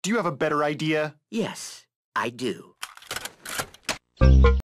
Do you have a better idea? Yes, I do.